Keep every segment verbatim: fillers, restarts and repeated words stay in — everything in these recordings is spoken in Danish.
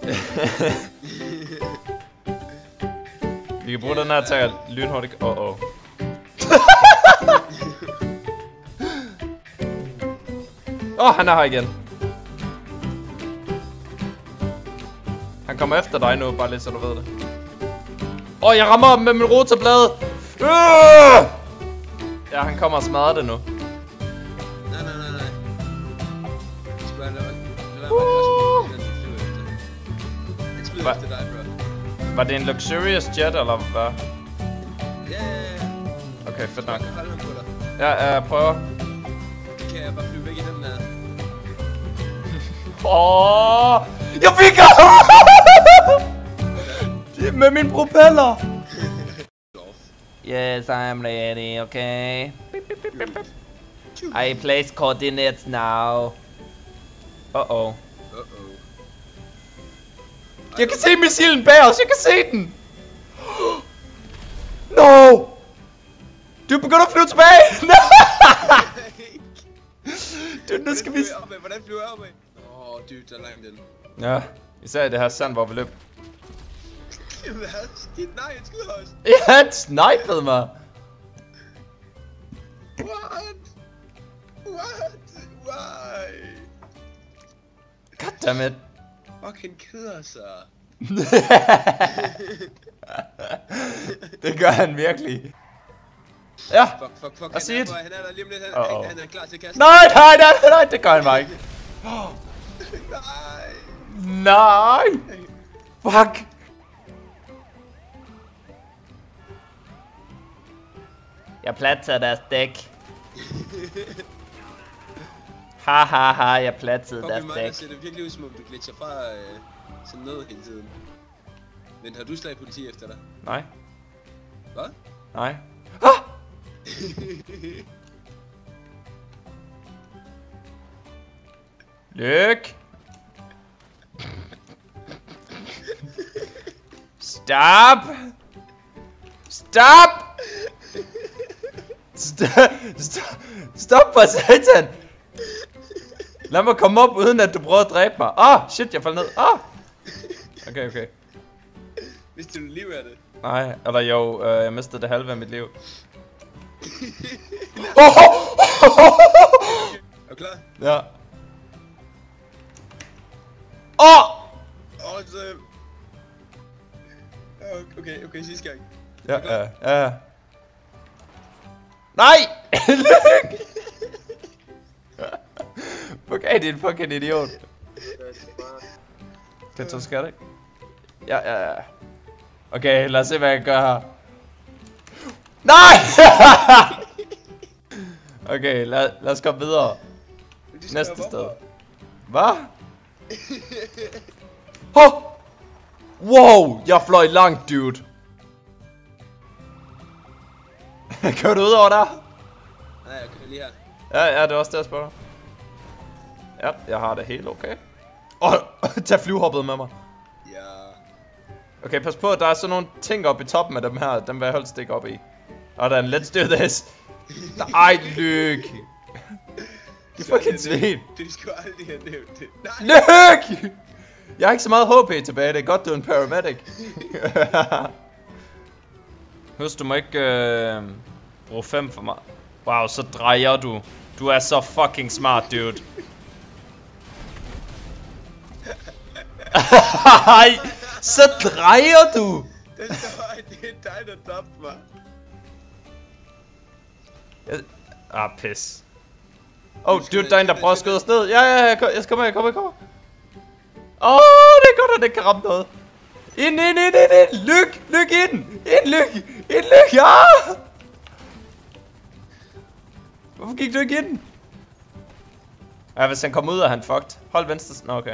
Vi kan bruge den her til at lynhurtigt. Åh, åh. Åh, han er her igen. Han kommer efter dig nu, bare lidt så du ved det. Åh, oh, jeg rammer ham med min rotablade. Øh! Ja, han kommer og smadrer det nu. Nej, nej, nej, nej. Det skulle være lade være med at flyve efter. Han flyver efter dig, bro. Var det en luxurious jet, eller hvad? Ja, ja, ja. Okay, fedt nok. Jeg kan holde ham på dig. Ja, jeg prøver. Kan jeg bare flyve væk i den der? Åh, oh, jeg fik ham! Med min propeller. Yes, I am ready, okay? Beep, beep, beep, beep. I place coordinates now. Uh-oh. Uh-oh. Jeg kan se missilen bag os, jeg kan se den! No! Du begynder at flyve tilbage! Nej! Dude, nu skal vi... Hvordan flyver jeg opad? Åh, oh, dude, der er langt den. Ja, især i det her sand, hvor vi løb. Hvad? Skidt, nej, han skyder os. Ja, han snipede mig. What? What? Why? Goddammit. Fucking keder sig. Det gør han virkelig. Ja, fuck, fuck, fuck, I see it. Han er der lige om lidt, han, Uh -oh. han, han er klar til at kaste. Nej, nej, nej, nej, det gør han bare ikke. Nej. Nej. Fuck. Jeg platter deres dæk. Ha ha ha, jeg plattede deres dæk. Det ser det virkelig ud som om du glitcher fra øh, sådan noget hele tiden. Men har du slag politi efter dig? Nej. Hvad? Nej. Ah! Lyk. Stop. Stop. Stop. Stop. Stop for satan. Lad mig komme op uden at du prøver at dræbe mig. Åh, oh, shit, jeg faldt ned. Åh. Oh. Okay, okay. Mistede du liv af det? Nej, eller jo, øh, jeg mistede det halve af mit liv. Er du klar? Ja. Åh! Åh, så... Okay, okay, sidste gang. Ja, ja, ja. Nej! Lyk! Okay, det er en fucking idiot. Det så skal det ikke. Ja, ja, ja. Okay, lad os se hvad jeg gør her. Nej! Okay, lad, lad os komme videre. Næste sted. Hvad? Oh! Wow, jeg fløj langt, dude. Kører du ud over der? Nej, jeg kører lige her. Ja, ja, det er også det, jeg spørger. Ja, jeg har det helt okay. Åh, oh, tag flyvehoppet med mig. Ja. Okay, pas på, der er sådan nogle ting oppe i toppen af dem her. Dem vil jeg holde stikke op i. Og der er en let's do this. Ej, lyk. Det er fucking svin. Du skulle aldrig have nævnt det. Nej. Lyk! Jeg har ikke så meget H P tilbage. Det er godt, du er en paramedic. Husk, du må ikke øh, bruge fem for mig. Wow, så drejer du. Du er så fucking smart, dude. Ej, så drejer du. Det er dig, der tabte mig. Jeg... Ah, pis. Oh, dude, der er en, der prøver at skyde os ned. Ja, ja, ja, jeg skal komme, jeg kommer, jeg kommer. Åh, oh, det er godt, at det kan ramme noget. Ind, ind, ind, ind, ind. Lyk, lyk ind. Ind, lyk. Ind, lyk, ja. Hvorfor gik du ikke ind? Ja, hvis han kommer ud, er han fucked. Hold venstre. Nå, okay.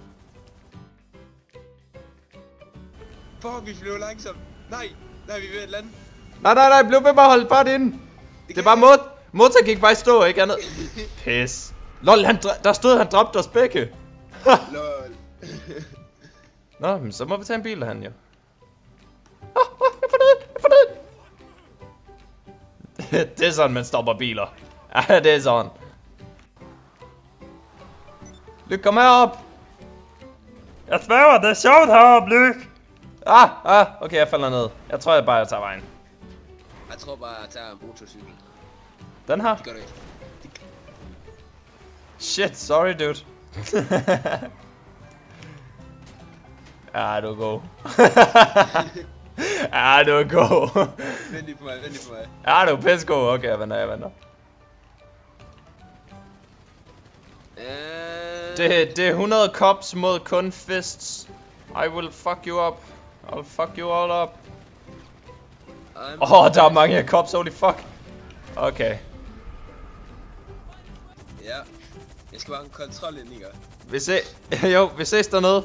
Fuck, vi flyver langsomt. Nej, nej, vi er ved at lande. Nej, nej, nej, bliv ved med at holde bare det inde. Det, det er bare mot motor gik bare i stå, ikke andet. Pis. Lol, han der stod, han dræbte os begge. Lol. Nå, men så må vi tage en bil af han, jo. Åh, oh, oh, jeg får ned, jeg får ned. Det er sådan, man stopper biler. Ja, det er sådan. Lykke, kom herop. Jeg sværger, det er sjovt heroppe, Lyk. Ah, ah, okay, jeg falder ned. Jeg tror, jeg bare jeg tager vejen. Jeg tror bare, jeg tager en motorcykel. Den her? Det gør du ikke. Det... Shit, sorry, dude. Ah, du er god. Ah, du er god. Vent lige på mig, vent lige på mig. Ah, du er pisse god. Okay, jeg venter, jeg venter. Uh... Det, det er hundrede cops mod kun fists. I will fuck you up. I'll fuck you all up. Åh, oh, der er mange cops, holy fuck. Okay. Ja. Jeg skal bare have en kontrol ind, ikke? Vi ses. Jo, vi ses dernede.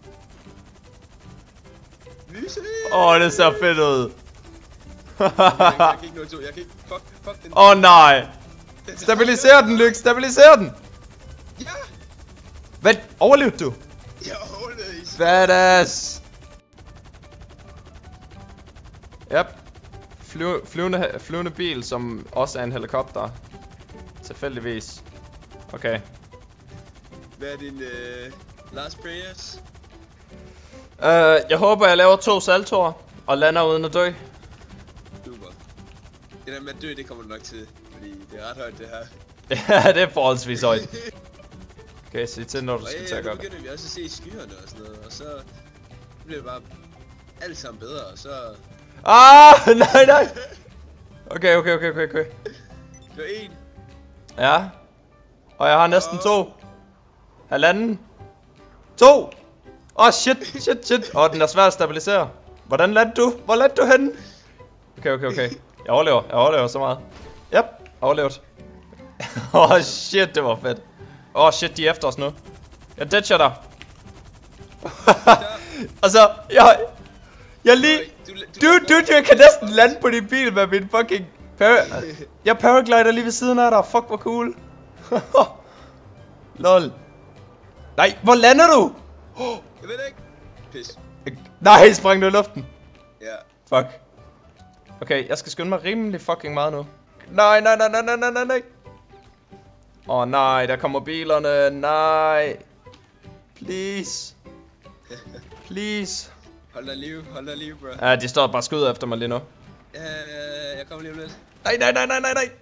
Vi ses! Åh, oh, det ser fedt ud. jeg, jeg kan ikke nå to, jeg kan ikke, fuck, fuck den. Åh oh, nej. Stabiliser den, Lyk, stabiliser den. Ja! Hvad? Overlevede du? Jeg overlevede i Badass. Yep. Fly, flyvende, flyvende bil, som også er en helikopter. Tilfældigvis. Okay. Hvad er din uh, last prayers? Uh, jeg håber, jeg laver to saltoer og lander uden at dø. Super. Det der med at dø, det kommer du nok til, fordi det er ret højt det her. Ja, det er forholdsvis højt. Okay, sig til, når du skal tage godt. Og begynder vi også at se skyerne og sådan noget, og så bliver det bare alt sammen bedre, og så... Ah, nej, nej. Okay, okay, okay, okay, okay. Det var en. Ja. Og jeg har næsten to. Halvanden. To. Åh, oh, shit, shit, shit. Åh, oh, den er svær at stabilisere. Hvordan landte du? Hvor landte du henne? Okay, okay, okay. Jeg overlever, jeg overlever så meget. Yep, overlevet. Åh, oh, shit, det var fedt. Åh, oh, shit, de er efter os nu. Jeg deadshotter dig. Altså, jeg... Jeg lige... Dude, dude, jeg kan næsten lande på din bil med min fucking... Par jeg paraglider lige ved siden af dig. Fuck, hvor cool. Lol. Nej, hvor lander du? Jeg ved ikke. Pis. Nej, sprang du i luften? Ja. Fuck. Okay, jeg skal skynde mig rimelig fucking meget nu. Nej, nej, nej, nej, nej, nej, nej, nej. Åh oh, nej, der kommer bilerne. Nej. Please. Please. Hold dig liv, hold dig liv, bro. Ja, de står bare skud efter mig lige nu. Ja, jeg kommer lige om lidt. Nej, nej, nej, nej, nej, nej.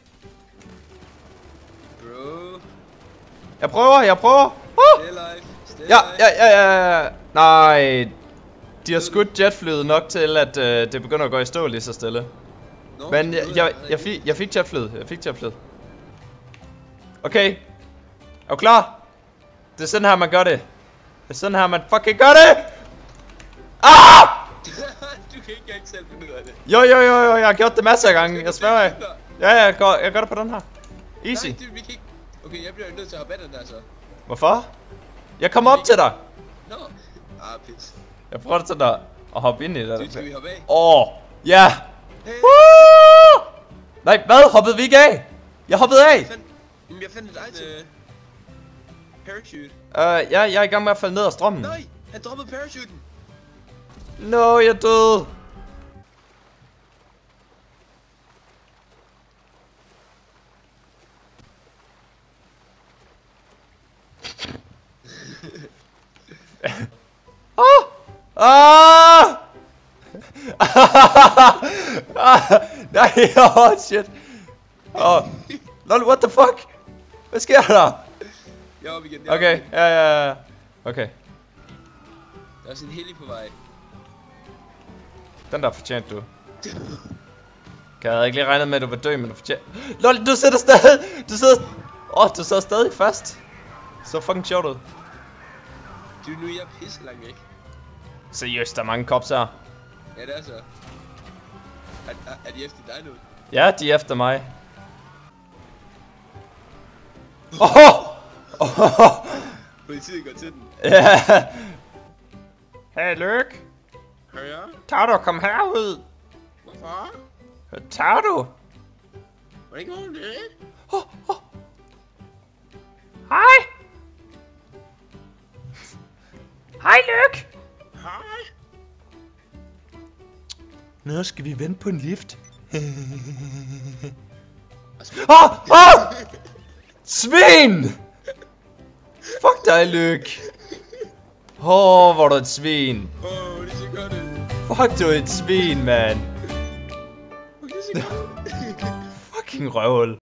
Bro. Jeg prøver, jeg prøver. Uh! Stay alive. Stay Ja, alive. ja, ja, ja. Nej. De har skudt jetflyet nok til, at uh, det begynder at gå i stå lige så stille. Nå, Men jeg, jeg, jeg, fik, jeg fik jetflyet. Jeg fik jetflyet. Okay. Er du klar? Det er sådan her, man gør det. Det er sådan her, man fucking gør det. Ah! Du kan ikke engang selv finde ud af det. Jo, jo, jo, jo. Jeg har gjort det masser af gange. Jeg sværger af. Ja, ja, jeg gør, jeg gør det på den her. Easy. Nej, det, vi kan ikke. Okay, jeg bliver nødt til at hoppe af den der så. Hvorfor? Jeg kommer op til dig. Nå. Ah, pis. Jeg prøver til dig at hoppe ind i det. Du, skal vi hoppe af? Åh, oh, ja. Hey. Woo! Nej, hvad? Hoppede vi ikke af? Jeg hoppede af. Jeg fandt, jamen, jeg fandt et item. Uh, parachute. Uh, ja, jeg er i gang med at falde ned af strømmen. Nej, han droppede parachuten. No, jeg døde. Ah! Ah! Nej, oh shit. Oh. Lol, what the fuck? Hvad sker der? Jeg er oppe igen. Jeg er Okay, oppe igen. ja, ja, ja. Okay. Der er også en heli på vej. Den der fortjent du. Jeg havde ikke lige regnet med, at du var død, men du fortjent. Lol, du sidder stadig. Du sidder... Åh, oh, du sidder stadig fast. Så fucking sjovt ud. Du, nu er jeg pisse langt væk. Seriøst, der er mange cops her. Ja, det er så. Er, er, er de efter dig nu? Ja, de er efter mig. Åh! Oh! Oh! Politiet går til den. Ja. Hey, Lyk. Ja? Tager du kom herud? Hvorfor? Tager du? Hvordan går det? Oh, oh. Hej. Hej, Lyk. Hej. Nu skal vi vente på en lift. Åh! Åh! Svin! Fuck dig, Lyk. Åh, oh, hvor er du et svin. Åh, oh, det ser godt ud. Fuck, du er et svin, mand. Det ser godt ud. Fucking røvhul.